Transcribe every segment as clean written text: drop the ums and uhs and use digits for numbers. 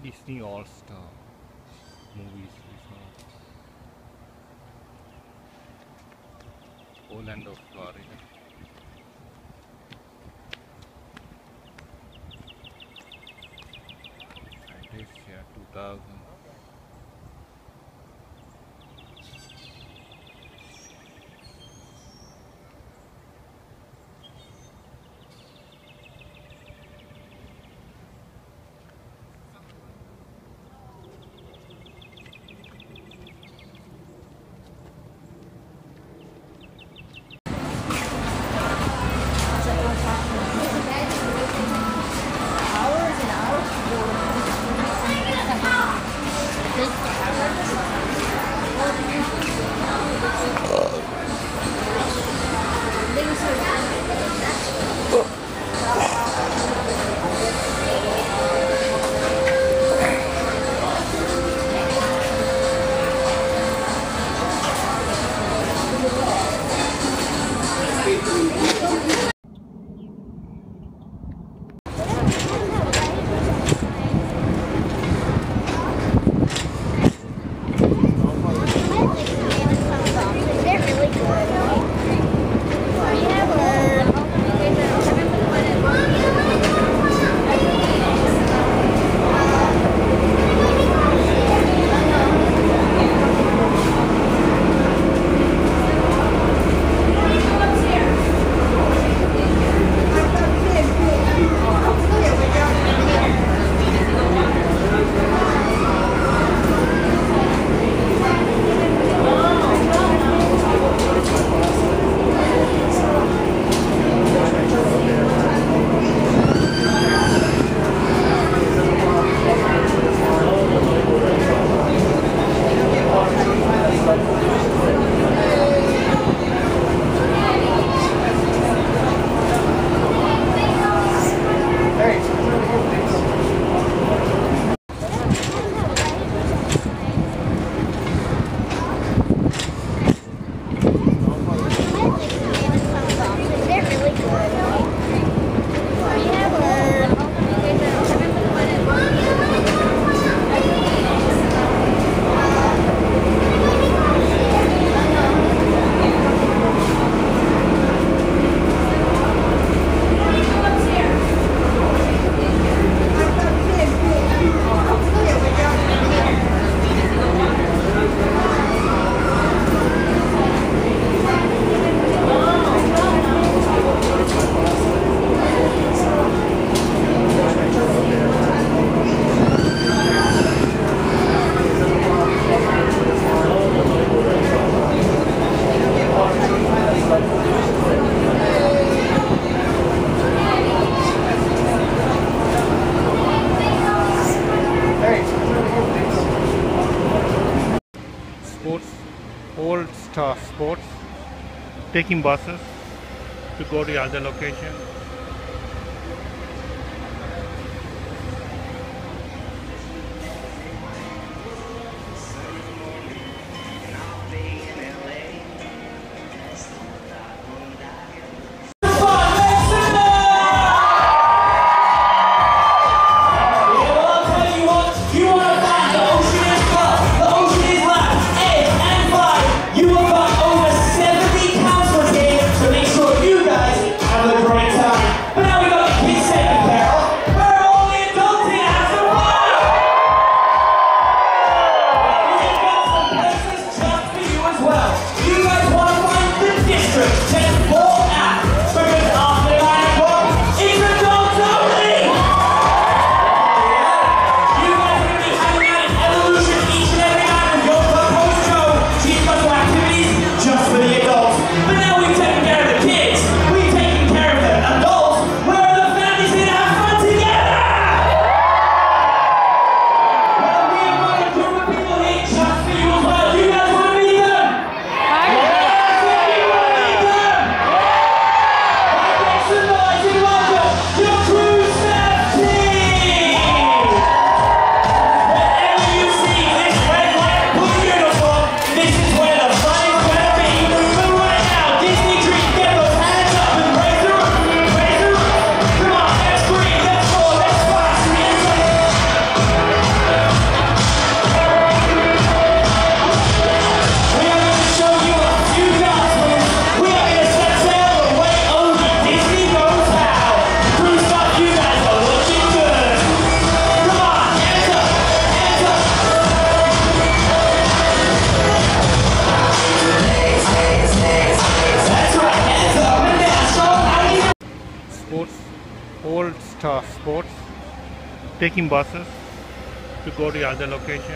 Disney All-Star Movies Resort, Orlando, Florida. Fantasia 2000. Sports, All-Star Sports, taking buses to go to other location. Great time. Sports, taking buses to go to other location.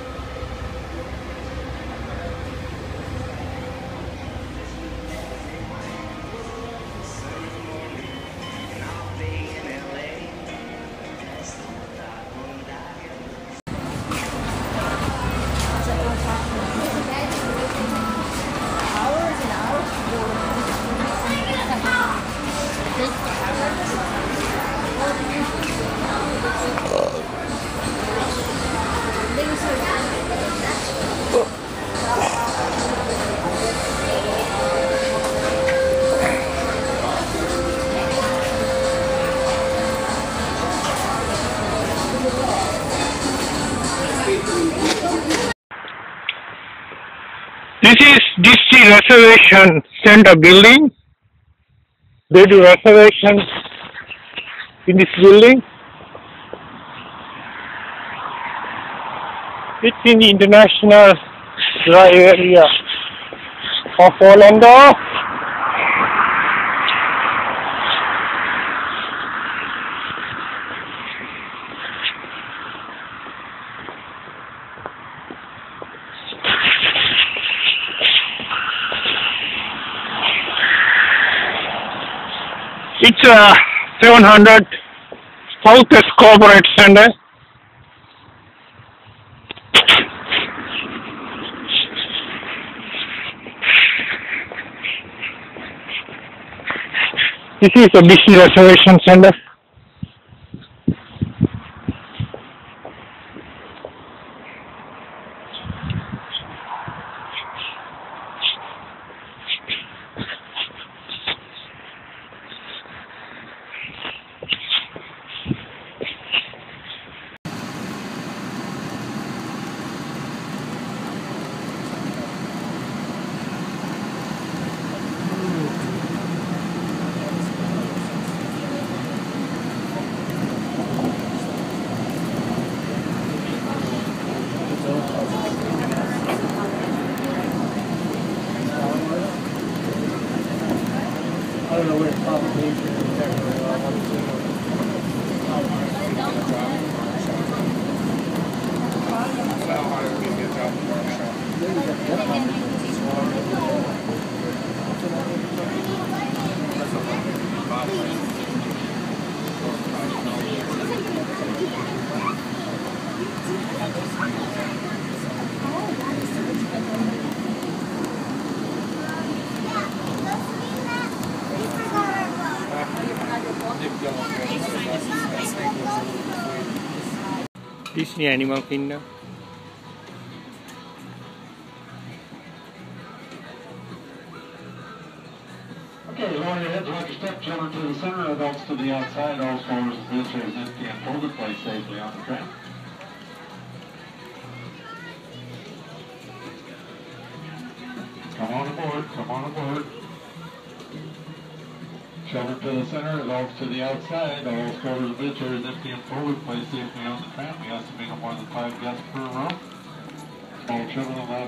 This is DC Reservation Center building. They do reservations in this building. It's in the international drive area of Orlando. It's 700 Southwest Corporate Center. This is a BC Reservation Center. I don't know where it's probably Disney Animal Kingdom. Okay, lower your heads, watch your step, children to the center, adults to the outside, all floors of visitors empty and folded, place safely on the tram. Come on aboard, come on aboard. Children to the center, adults to the outside, all floors of visitors empty and folded, place safely on the tram. We estimate no more than 5 guests per room. Small children allowed.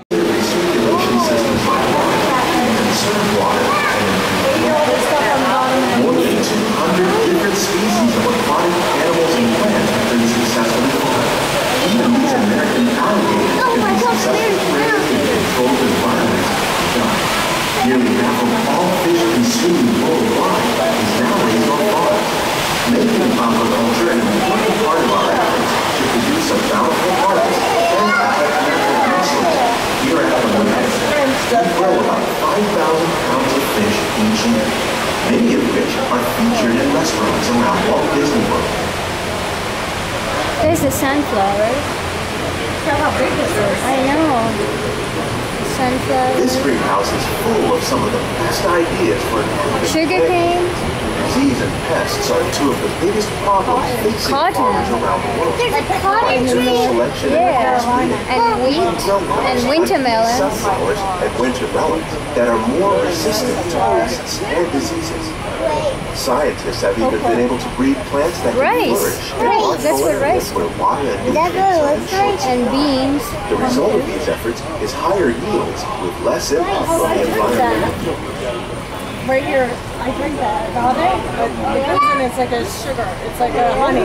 More than 200 different species of aquatic animals and plants have been successfully farmed. Even these American alligators can be successfully raised in controlled environments. Nearly half of all fish consumed worldwide is now raised on farms, making aquaculture an important part of our efforts to produce a bountiful harvest and protect natural resources. Here at Alameda, we grow about 5,000 pounds of fish each year, many of which are featured in restaurants around Walt Disney World. There's a sunflower. Look how big this is. I know. Sunflower. This greenhouse is full of some of the best ideas for Sugar cane. Disease and pests are two of the biggest problems facing farmers around the world. There's a cotton tree. Yeah. And wheat and winter melons. Sunflowers and winter melons that are more resistant to pests and diseases. Scientists have even been able to breed plants that can flourish in large That's what rice where water and nutrients are in short and beans. The result of these efforts is higher yields with less impact on the environment. right here. I drink that. Agave? And it's like a sugar. It's like a honey.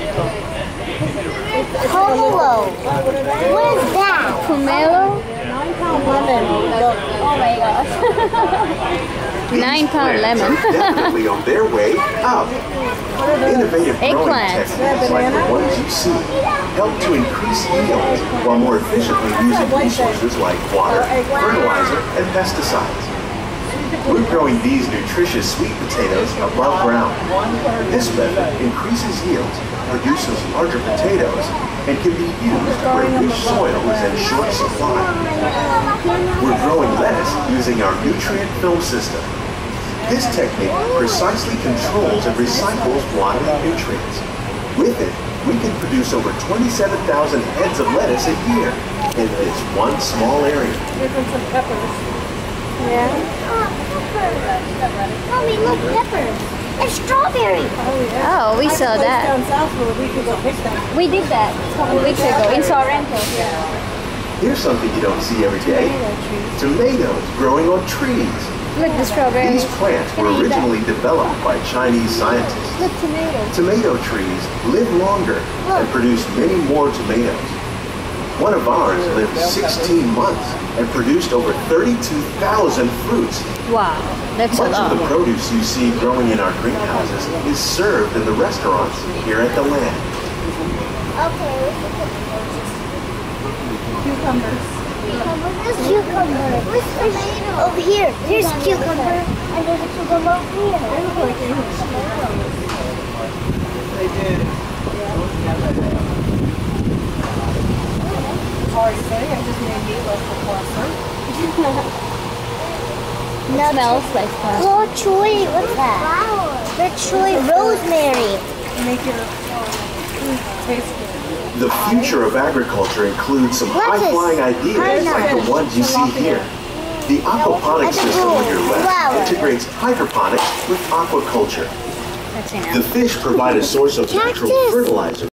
Pomelo. What is that? Pomelo? 9-pound lemon. Oh my gosh. 9-pound lemon. Definitely on their way up. Innovative growing Eggplant. techniques like the ones you see help to increase yield while more efficiently using resources like water, fertilizer, and pesticides. We're growing these nutritious sweet potatoes above ground. This method increases yields, produces larger potatoes, and can be used where rich soil is in short supply. We're growing lettuce using our nutrient film system. This technique precisely controls and recycles water and nutrients. With it, we can produce over 27,000 heads of lettuce a year in this one small area. Different some peppers. Yeah. Mommy, look, peppers. And strawberry. Oh, yeah. Oh, we saw Place that. down south where we could go pick them. We did that a couple weeks ago in Sorrento. Here's something you don't see every day. Tomatoes growing on trees. Look, the strawberries. These plants Can I were eat that? originally developed by Chinese scientists. Look, tomatoes. Tomato trees live longer and produce many more tomatoes. One of ours lived 16 months and produced over 32,000 fruits. Wow, that's a Much of the lot. produce you see growing in our greenhouses is served in the restaurants here at the land. Okay. Cucumbers. Where's cucumber? Where's tomato? Over here. Here's a cucumber. And there's a cucumber over here. They did. Sorry, say I just made meatloaf for Cluster. No, smells like that. Oh, chili. What's that? The chili rosemary. Make it taste good. The future of agriculture includes some What is high-flying ideas like the ones you see here. The aquaponics system on your left Flower. integrates hydroponics with aquaculture. That's enough. The fish provide a source of natural Cactus. fertilizer.